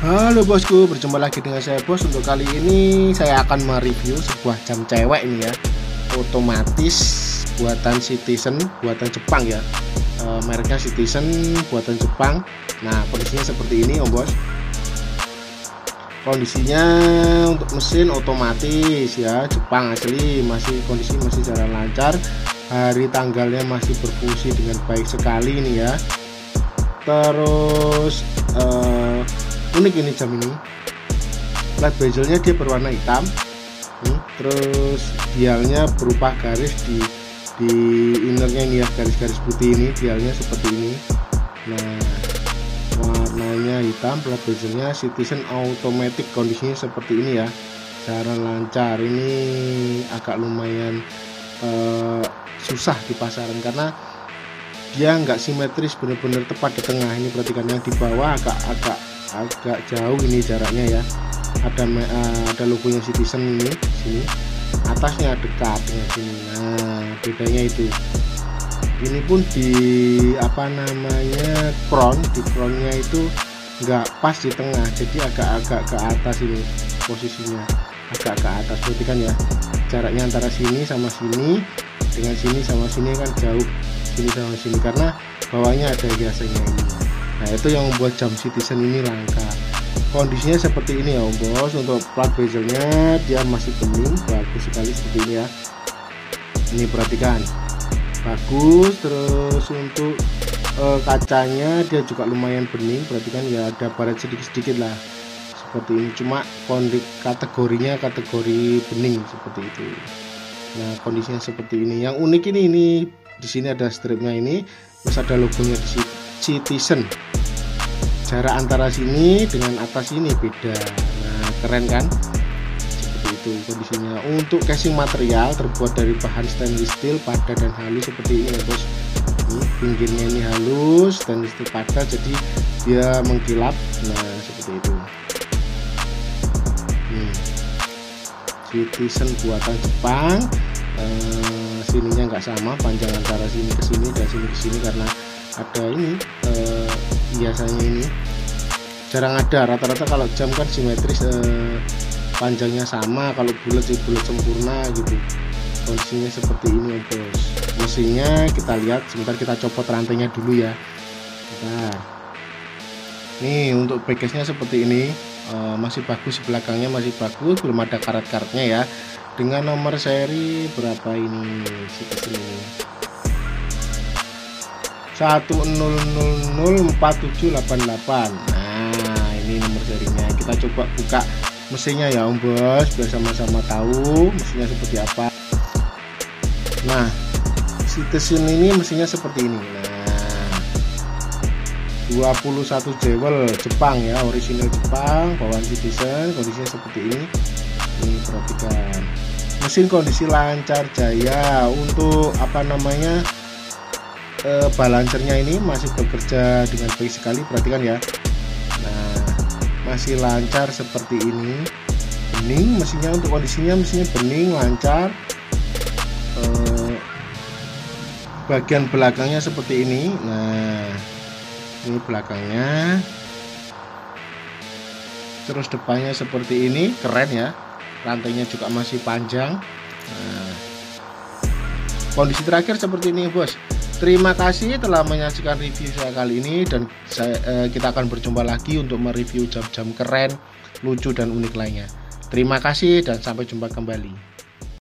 Halo bosku, berjumpa lagi dengan saya Bos. Untuk kali ini saya akan mereview sebuah jam cewek ini ya, otomatis buatan Citizen, buatan Jepang ya. Mereknya Citizen, buatan Jepang. Nah, kondisinya seperti ini Om Bos. Kondisinya untuk mesin otomatis ya, Jepang asli, kondisi masih jalan lancar. Hari tanggalnya masih berfungsi dengan baik sekali ini ya. Terus unik ini jam ini, plat bezelnya dia berwarna hitam, terus dialnya berupa garis di innernya ini ya, garis-garis putih ini, dialnya seperti ini. Nah, warnanya hitam, plat bezelnya Citizen automatic, kondisinya seperti ini ya, jalan lancar. Ini agak lumayan susah di pasaran karena dia nggak simetris, bener-bener tepat di tengah. Ini perhatikan, yang di bawah agak jauh ini jaraknya ya, ada logonya Citizen ini sini, atasnya dekat dengan sini. Nah, bedanya itu. Ini pun di crownnya itu nggak pas di tengah, jadi agak ke atas ini posisinya, agak ke atas. Perhatikan ya, jaraknya antara sini sama sini dengan sini sama sini kan jauh, sini sama sini, karena bawahnya ada hiasannya ini. Nah, itu yang membuat jam Citizen ini langka. Kondisinya seperti ini ya Om Bos. Untuk plat bezelnya dia masih bening, bagus sekali seperti ini ya. Ini perhatikan, bagus. Terus untuk kacanya dia juga lumayan bening, perhatikan ya, ada baret sedikit-sedikit lah seperti ini. Cuma kategorinya kategori bening seperti itu. Nah, kondisinya seperti ini. Yang unik ini di sini ada stripnya ini, terus ada logonya di sini Citizen. Jarak antara sini dengan atas ini beda. Nah, keren kan? Seperti itu kondisinya. Untuk casing material terbuat dari bahan stainless steel padat dan halus seperti ini ya Bos. Ini pinggirnya ini halus, stainless steel padat, jadi dia mengkilap. Nah, seperti itu. Citizen buatan Jepang. Sininya nggak sama, panjang antara sini ke sini dan sini ke sini karena ada ini biasanya ini jarang ada. Rata-rata kalau jam kan simetris, panjangnya sama, kalau bulat bulat sempurna gitu. Kondisinya seperti ini Bos. Mesinnya kita lihat, sebentar kita copot rantainya dulu ya. Bentar. Nih, untuk backcase-nya seperti ini, masih bagus, belakangnya masih bagus, belum ada karat-karatnya ya. Dengan nomor seri berapa ini Citizen ini? 1004788. Nah, ini nomor serinya. Kita coba buka mesinnya ya Om Bos, biar sama-sama tahu mesinnya seperti apa. Nah, Citizen ini mesinnya seperti ini. Nah, 21 jewel Jepang ya, original Jepang, bawaan Citizen. Kondisinya seperti ini. Ini perhatikan, mesin kondisi lancar jaya. Untuk balancernya ini masih bekerja dengan baik sekali, perhatikan ya. Nah, masih lancar seperti ini, bening mesinnya. Untuk kondisinya mesinnya bening, lancar. Bagian belakangnya seperti ini. Nah, ini belakangnya, terus depannya seperti ini, keren ya. Rantainya juga masih panjang. Nah, kondisi terakhir seperti ini Bos. Terima kasih telah menyaksikan review saya kali ini, dan kita akan berjumpa lagi untuk mereview jam-jam keren, lucu dan unik lainnya. Terima kasih dan sampai jumpa kembali.